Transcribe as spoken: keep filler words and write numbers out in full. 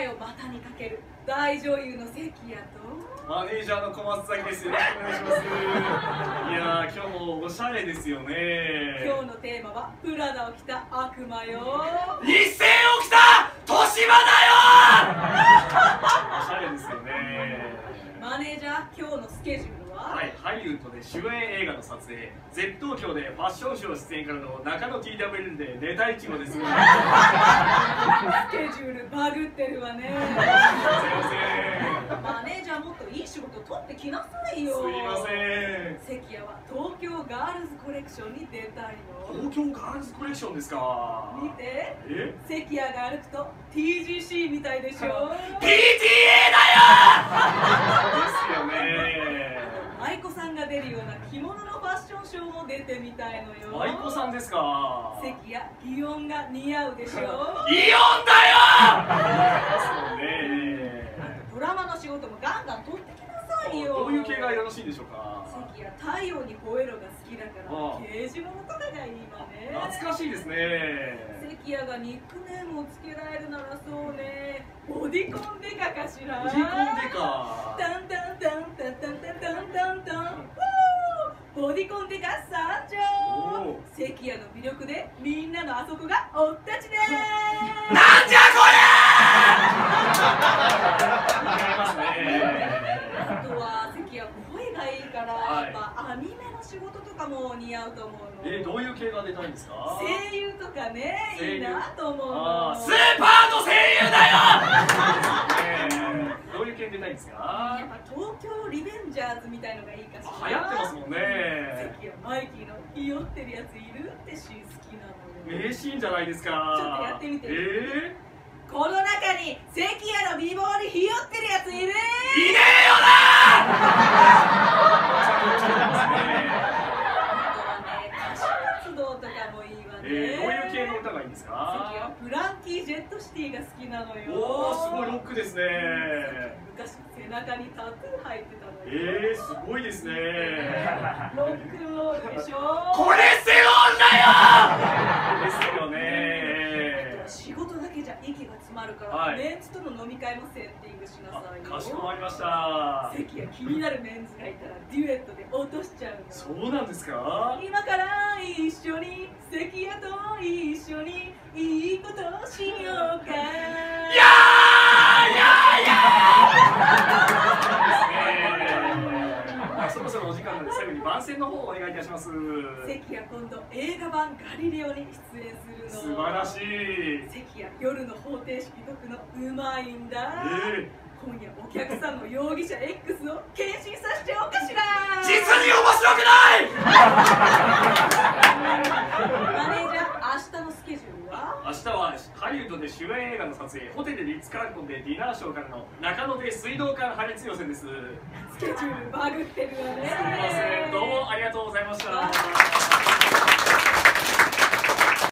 前を股にかける大女優の関谷とマネージャーの小松崎です。よろしくお願いします。いやー、今日もおしゃれですよね。 今日のテーマはプラダを着た悪魔よ。 一斉を着た年場だよ。おしゃれですよね。 マネージャー、今日のスケジュールは？ はい、ハリウッドで主演映画の撮影、ゼット東京でファッションショー出演からの中野 ティーダブリュー でネタイチゴです。すいまスケジュールバグってるわね。 せん。 マネージャー、もっといい仕事取ってきなさいよ。 すいません。 関谷は東京ガールズコレクションに出たいの。 東京ガールズコレクションですか。 見て、 え関谷が歩くと ティージーシー みたいでしょ。 ピーティーエー だよ。ですよね。 舞妓さんが出るような着物のファッションショーも出てみたいのよ。 舞妓さんですか。 関谷、擬音が似合うでしょ。 イオンだよ。そうね。 ドラマの仕事もガンガン取ってきなさいよ。 どういう系がよろしいでしょうか。 関谷、太陽に吠えろが好きだから刑事物とかがいいわね。 懐かしいですね。 関谷がニックネームをつけられるならそうね、ボディコンデカかしら。 ボディコンデカ。 タンタンタンタンタンタンタンタンタン。ボディコンデカ参上。関谷の魅力でみんなのあそこがおったちね。 なんじゃこれ。似合いますね。 あとは関谷、声がいいから、 はい、 やっぱアニメの仕事とかも似合うと思うの。 えー、どういう系が出たいんですか。 声優とかね、いいなと思うの。 スーパーの声優だよ。えー、どういう系出たいんですか。 やっぱ東京リベンジャーズみたいのがいいかしら。 流行ってますもんね。 関谷、マイキーのひよってるやついるってシーン好きなのよ。 名シーンじゃないですか。 ちょっとやってみて。 えー、この中に関谷の美貌にひよってるやついる？いねえよな。えー、どういう系の歌がいいんですか。 関谷はフランキー・ジェットシティが好きなのよ。 おお、すごいロックですね。 昔背中にタトゥー入ってたのよ。 えー、すごいですね。 ロックンロールでしょ。 コレステロールだよ。ですよね。 仕事だけじゃ息が詰まるから、はい、メンズとの飲み会もセッティングしなさいよ。 かしこまりました。 関谷、気になるメンズがいたらデュエットで落としちゃうの。 そうなんですか。 今から一緒に関谷と一緒にいいことしようか。やーやーやー。そろそろお時間なので最後に番宣の方をお願いいたします。 関谷、今度映画版ガリレオに出演するの。 素晴らしい。 関谷、夜の方程式解くのうまいんだ。えー、今夜お客さんの容疑者 X を検診させちゃおうかしら。 実に面白くない。 マネージャー、明日のスケジュールは？ 明日はハリウッドで主演映画の撮影、ホテルリッツ・カールトンでディナーショーからの中野で水道管破裂予選です。 スケジュールバグってるわね。 すみません、どうもありがとうございました。